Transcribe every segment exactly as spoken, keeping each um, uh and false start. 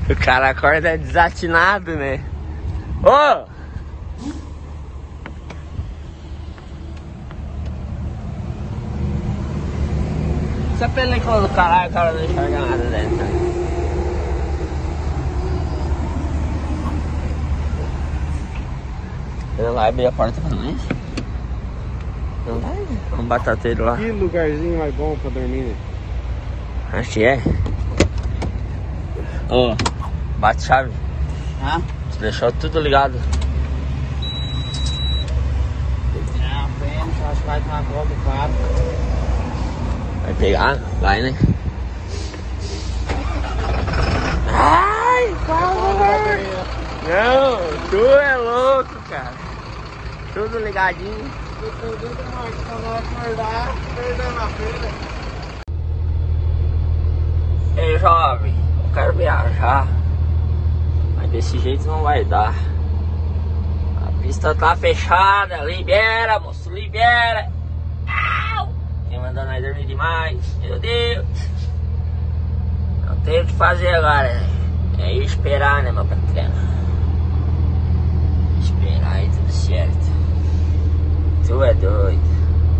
O cara acorda desatinado, né? Ô! Essa película do caralho, o cara não enxerga nada dentro. Ele lá abrir a porta pra nós. Não vai? Um batateiro lá. Que lugarzinho mais bom pra dormir, né? Acho que é. Ô, oh, bate chave. Hã? Você deixou tudo ligado. Não, pensa, acho que vai tomar conta do carro. Vai pegar? Vai, né? Ai, calma! Não, tu é louco, cara. Tudo ligadinho. Ei, jovem, eu quero viajar, mas desse jeito não vai dar. A pista tá fechada, libera, moço, libera. Au! Quem mandou nós dormir demais, meu Deus. Não tem o que fazer agora, né? É ir esperar, né, meu pequeno? Esperar e tudo certo. Tu é doido.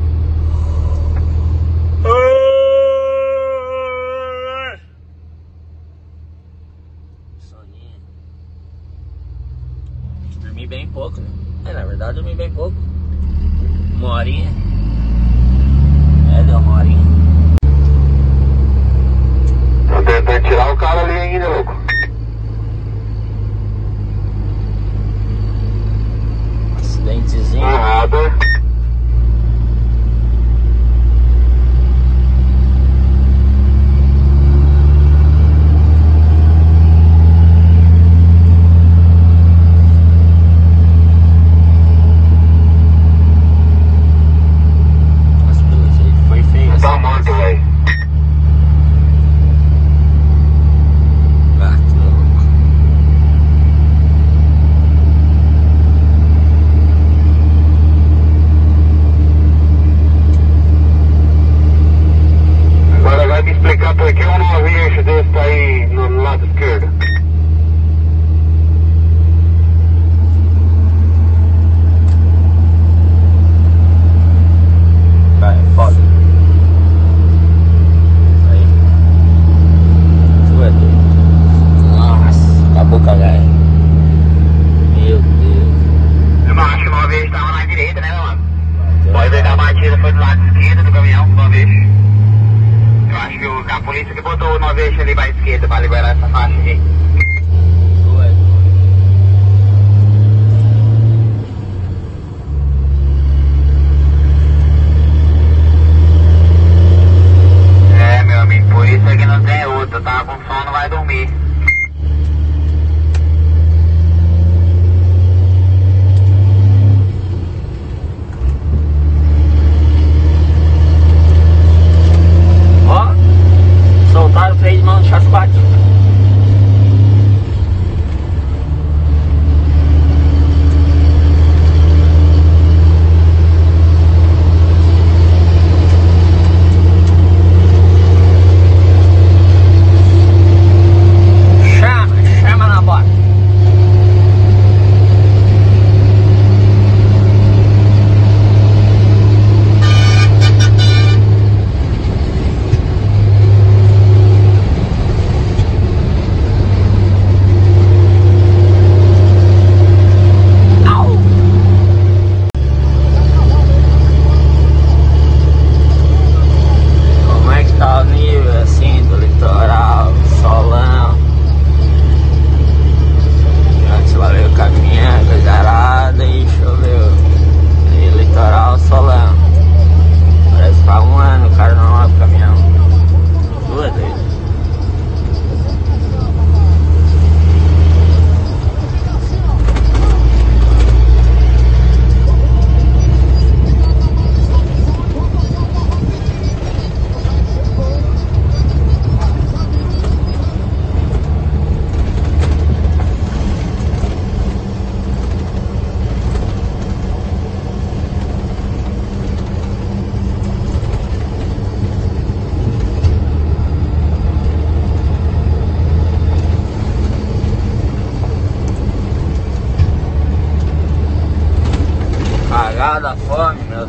Soninho. Dormi bem pouco, né? É, na verdade dormi bem pouco. Uma horinha. É, deu uma horinha. Tô tentando tirar o cara ali ainda, louco. Acidentezinho. Nada.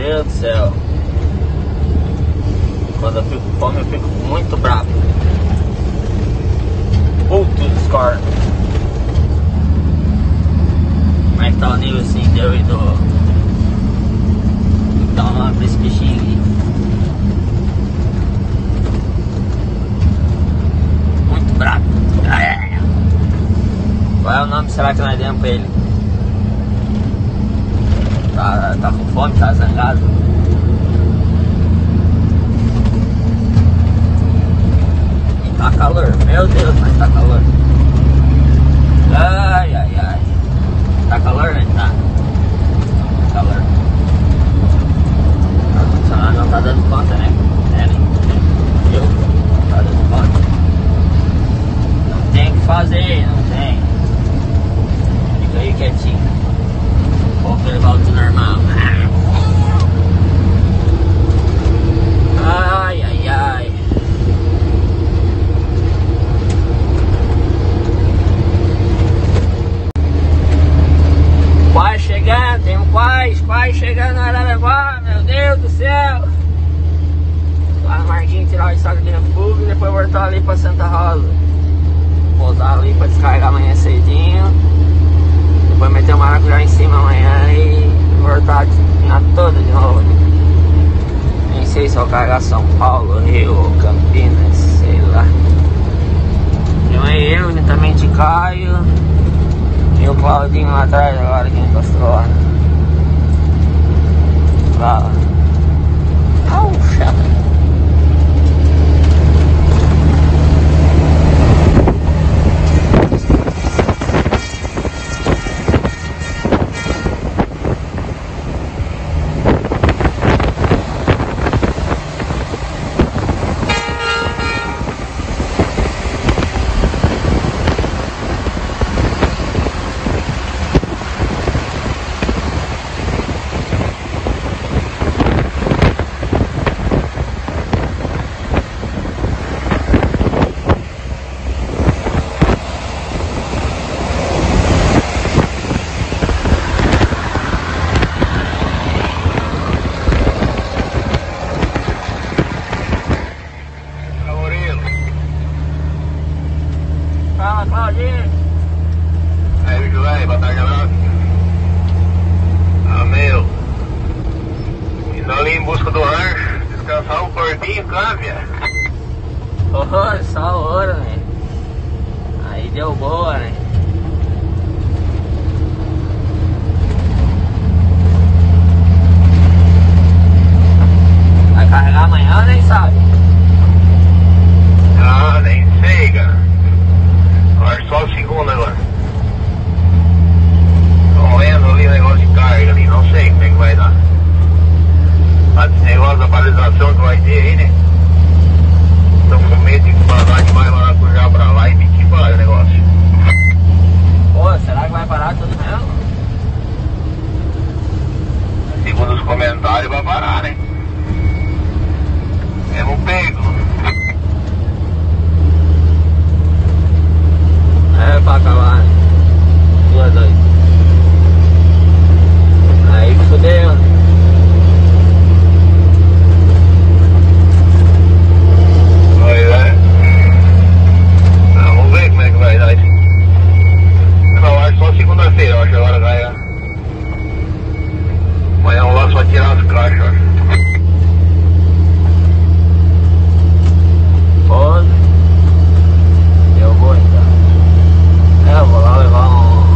Deus do céu. Quando eu fico com fome eu fico muito bravo. Puto Discord. Como é que tá o nível assim deu e do. Dá um nome pra esse bichinho aqui. Muito bravo. Qual é o nome será que nós demos pra ele? Tá, tá com fome, tá zangado. E tá calor, meu Deus, mas tá calor. Ai, ai, ai. Tá calor, né? Tá. Tá calor. O ar-condicionado não tá dando conta, né? É, né? Eu? Não tá dando conta. Não tem o que fazer, não tem. Fica aí quietinho. Vou levar o tudo normal. Ai, ai, ai. Quais chegando, tem um quais, quais chegando na Araranguá, meu Deus do céu. Lá no Marquinhos tirar o estoque de refúgio e depois voltar ali pra Santa Rosa. Pousar ali pra descarregar amanhã cedinho. Depois meter o maracujá em cima amanhã e voltar na toda de novo. Nem sei se eu carregar São Paulo, Rio, Campinas, sei lá. Então é eu, também de Caio. E o Claudinho lá atrás agora que encostou lá. Lá. Au, chata. Fala, Claudinho. Aí, bicho, velho, boa tarde, galera. Ah, meu. Indo ali em busca do rancho, descansar um porquinho, câmbia. Oh, só hora, né? Aí deu boa, né? Vai carregar amanhã, nem sabe? Ah, nem sei, cara. Agora só o segundo agora. Tô vendo ali o negócio de carga ali, não sei como é que vai dar. Mas esse negócio da paralisação que vai ter aí, né? Tô com medo de mandar demais maracujá pra lá e mentir para o negócio. Pô, será que vai parar tudo mesmo? Segundo os comentários vai parar, né? Mesmo pego. É pra acabar, né? Duas, dois. Aí fudeu, né? Pois é. Ah, vamos ver como é que vai dar isso. Eu acho só segunda-feira, eu acho agora vai. Amanhã vamos lá só tirar as caixas, eu acho. Pode. Eu vou então. É, eu vou lá levar um,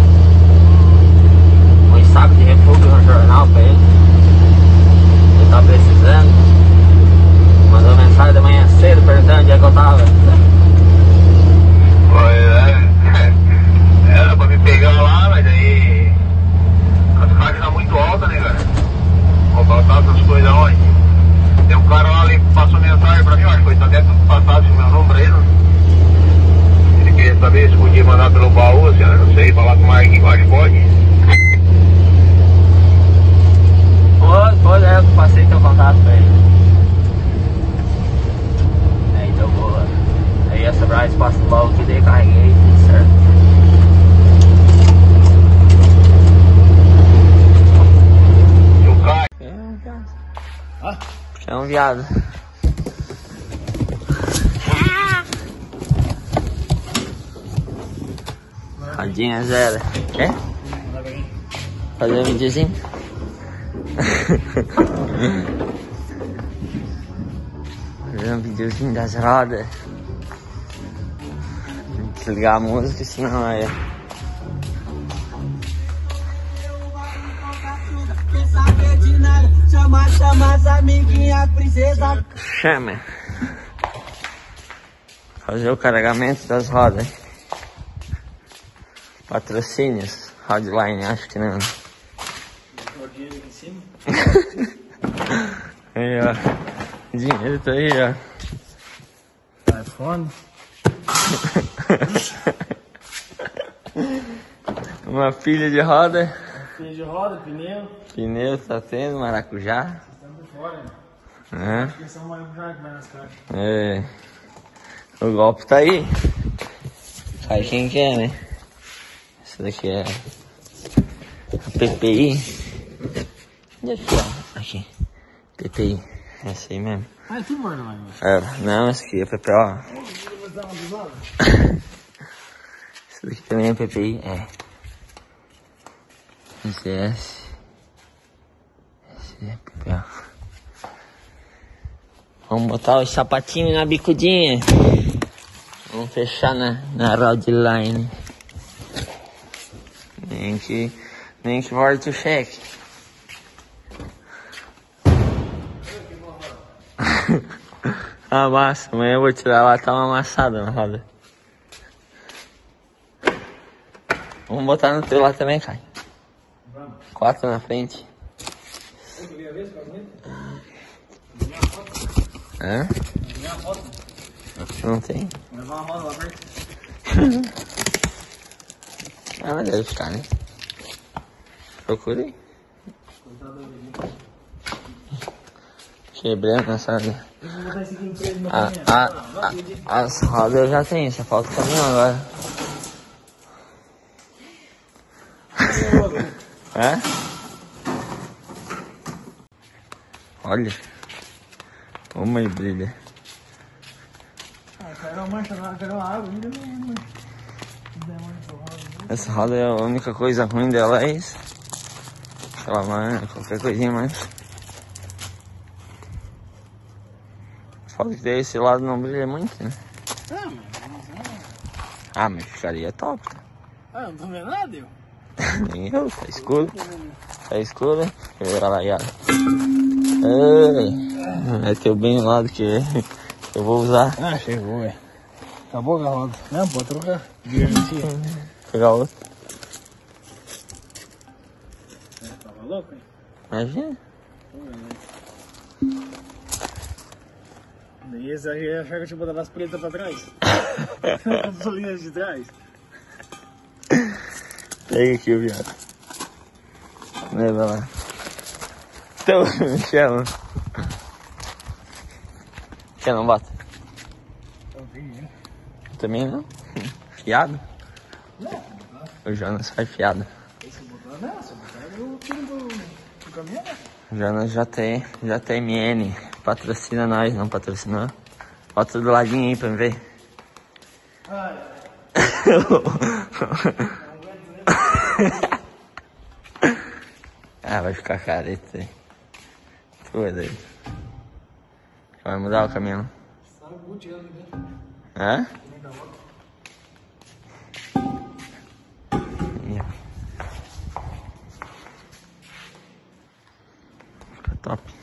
um saco de refúgio no jornal pra ele. Ele tá precisando. Mandou mensagem da manhã cedo perguntando onde é que eu tava. Pois é. Era pra me pegar lá, mas aí as caixas tá muito altas, né, cara? Vou botar essas coisas onde? Tem um cara lá ali que passou mensagem pra mim, ó, acho que foi até tudo passado o meu nome pra ele. Ele queria saber se podia mandar pelo baú, assim, eu não sei, falar com o Marquinhos, acho que pode. Pode, pode, é, eu passei teu contato pra ele. Aí deu boa. Aí ia sobrar espaço do baú que daí carreguei, tudo certo. E o Caio? É, já. viado. Radinha zero. Quer? Fazer um videozinho? Fazer um videozinho das rodas. Desligar a música, senão é... Chama, chama as amiguinhas, princesa. Chama. Fazer o carregamento das rodas. Patrocínios. Hotline, acho que não. Dinheiro aqui em cima. Aí, ó. Dinheiro tá aí, ó. iPhone. Uma pilha de roda. Pilha de roda, pneu. Pneu tá tendo, maracujá. Estamos fora, né? É. Acho que esse é o maracujá que vai nas caixas. É. O golpe tá aí. Sabe quem que é, né? Essa daqui é a P P I. Onde é que é? Aqui. P P I. Essa aí mesmo. Ah, é tudo morno, mano. É, não, essa aqui é P P O. Essa daqui também é P P I. É. Esse é S. Esse é P P O. Vamos botar os sapatinhos na bicudinha. Vamos fechar na, na Rodline. Nem que, nem que volte o cheque. Ah, massa. Amanhã eu vou tirar lá, tá uma amassada na roda. Vamos botar no teu lá também, Caio. Vamos. Quatro na frente. Hã? Não tem? Vou levar uma roda lá perto. Ah, mas deve ficar, né? Procurei. Quebrando essa... Ah, ah, ah, as rodas eu já tenho, só falta o caminhão agora. É? Olha. Uma híbrida. Ah, caiu uma mancha, caiu uma água ainda. Essa roda é a única coisa ruim dela, é isso. Aquela mancha, qualquer coisinha mais. Falta que daí esse lado não brilha muito, né? Ah, mas... Ah, mas ficaria top. Ah, não tô vendo nada, eu. Nem eu, tá escuro. Tá escuro. Deixa eu ver lá, Yara. É teu bem o lado que eu vou usar. Ah, chegou, velho. Acabou a roda. Não, pode trocar. Pegar outro. Tava louco, hein? Imagina. Daí esse aí ia achar que eu tinha botado as pretas pra trás. As linhas de trás. Pega aqui o viado. Leva lá. Então, me chama. Quer não bota? Eu vi, né? Também não? Fiado? Não. O Jonas faz fiado. Esse botão não, esse botão eu tiro do, do caminhão, né? O Jonas já tem, já tem M N. Patrocina nós, não patrocinou. Bota do ladinho aí pra me ver. Ai, Ah, vai ficar careta aí. Tu é doido. Vai mudar o caminhão. sabe o boot ali, né? Hã? Também tá louco. Fica top.